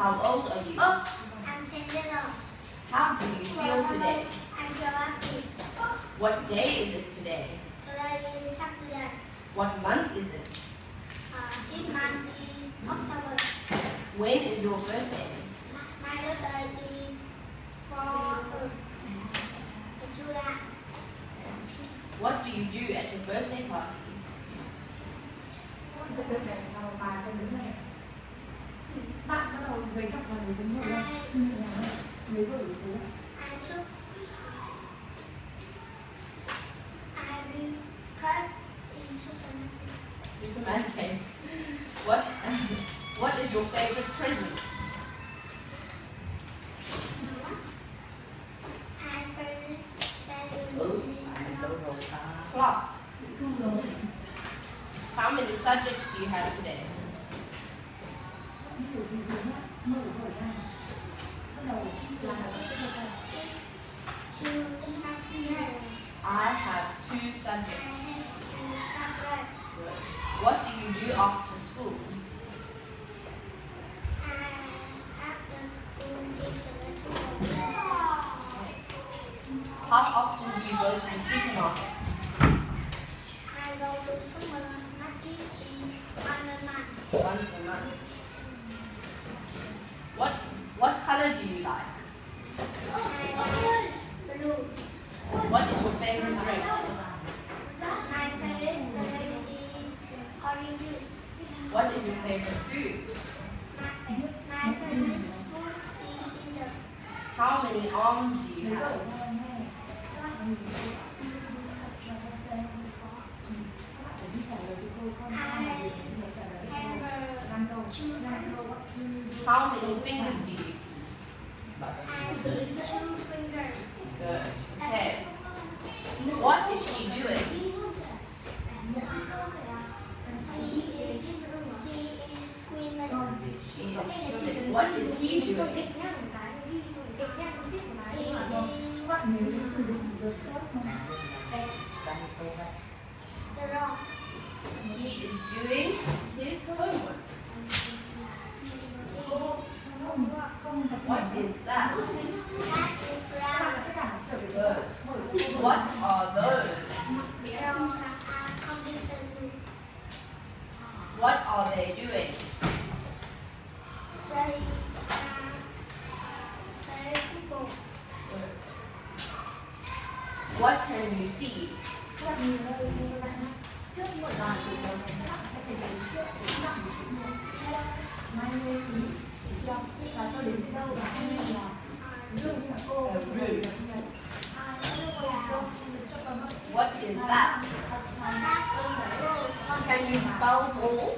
How old are you? I'm 10 years old. How do you feel today? I'm so happy. What day is it today? Today is Saturday. What month is it? This month is October. When is your birthday? My birthday is 4 July. What do you do at your birthday party? Bạn bắt đầu với cặp vào người đứng ngồi lên, người vừa đủ xuống. I will cut in Superman. Superman cake. What is your favorite present? Clock. How many subjects do you have today? I have 2 subjects. What do you do after school? How often do you go to the supermarket? I go to the supermarket once a month. Once a month. What color do you like? Blue. What is your favorite drink? My favorite drink is orange juice. What is your favorite food? My favorite food is pizza. How many arms do you have? How many fingers do you see? I see 2 fingers. Good. Okay. What is she doing? She is screaming. She is swimming. What is he doing? He is doing his homework. What is that? Good. What are those? What are they doing? Good. What can you see? Trước mỗi đoạn thì các bạn sẽ phải giới thiệu với các bạn một chút nữa. Mai lưu ý để cho là tôi đến đâu và hôm nay là ví dụ như là cô là sinh nhật. What is that? Can you spell ball?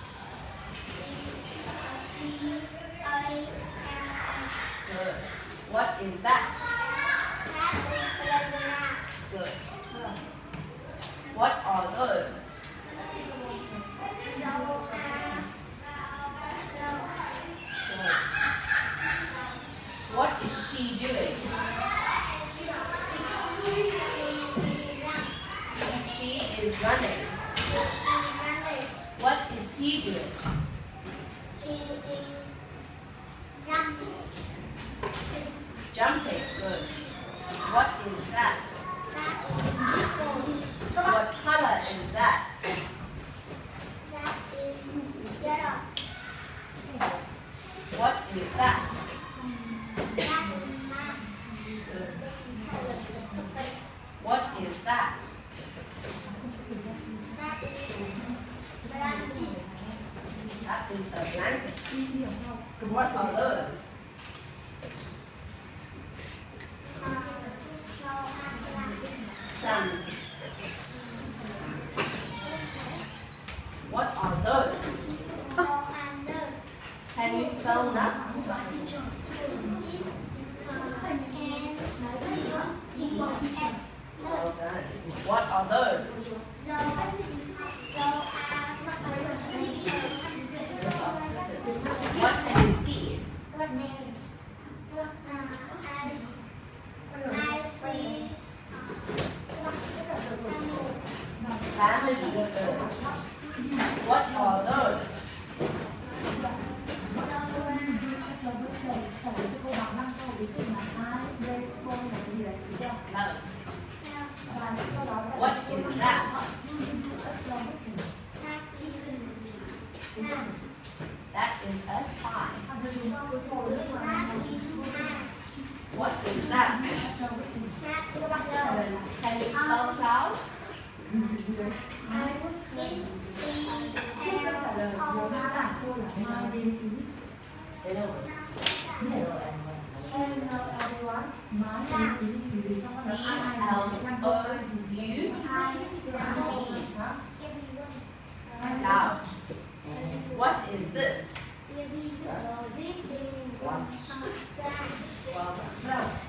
Good. What is that? Good. What are those? Good. What is she doing? She is running. What is he doing? Jumping. Good. What is that? What color is that? What is that? Good. What is that? That is a blanket. What are those? Nuts. What are those? Can you spell nuts? Well done. What are those? What can you see? I see Family. Good. What are those? that? That is a tie. What is that? Can you spell it out? Hello everyone. My name is Now, what is this? Well done.